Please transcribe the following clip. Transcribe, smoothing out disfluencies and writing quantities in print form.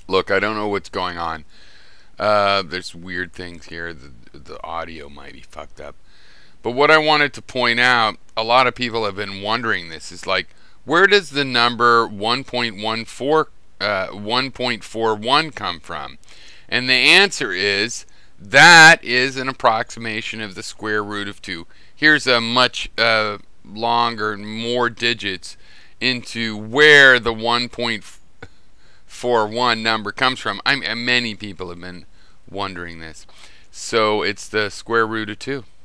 Look, I don't know what's going on. There's weird things here. The audio might be fucked up. But what I wanted to point out, a lot of people have been wondering this, is like, where does the number 1.41 come from? And the answer is, that is an approximation of the square root of 2. Here's a much longer, more digits into where the 1.41 number comes from. Many people have been wondering this. So it's the square root of 2.